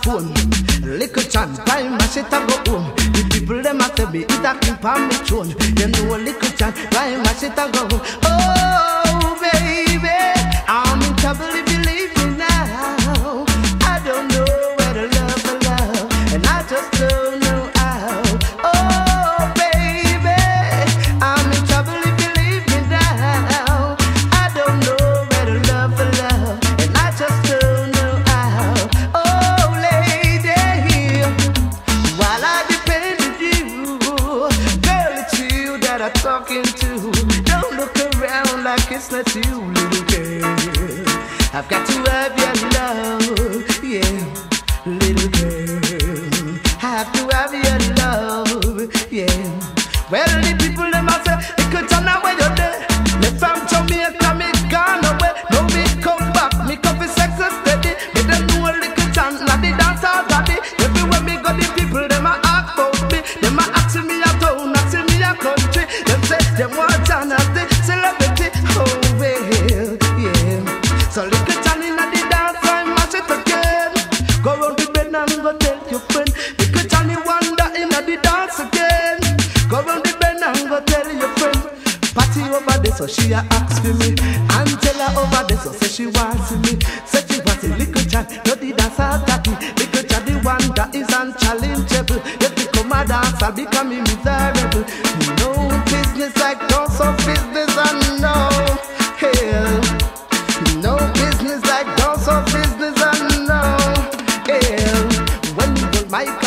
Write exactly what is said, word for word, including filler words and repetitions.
saxophone. Little chant, why mash it and go home. The people them a tell me it a keep on me throne. You know a little chant, why mash it and go home. Oh baby, I'm in trouble if you leave me now. I don't know where to love the love, and I just don't know how. Oh baby, I'm in trouble if you leave me now. I don't know where to love the love, and I just don't know how. Oh lady, while I depend on you, girl, it's you that I'm talking to. Don't look around like it's not you, little girl. I've got to have your love, yeah, little girl. I have to have your love, yeah. Well, the people them a say, they could turn away your day. Left from Jamaica, me gone away. Now me come back, me come for sex and steady. They don't know a little chant, like the dance already. Everywhere me go, the people them a ask about me. Them a ask me a town, ask me a country. Them say them want John as the celebrity. Oh well, yeah. So little John inna the dance, I mash it again. Go round the bed and go tell your friend. Little Johnny wonder inna the dance again. Go round the bed and go tell your friend. Patty over there, so she a ask for me. Angela over there, so say she wants me. Say she wants a little John, no the dance all tacky. Little John the one that is unchallengeable. If you come a dance, I'll become miserable. No business like dance of business and no hell. No business like dance of business and no hell. When you hold my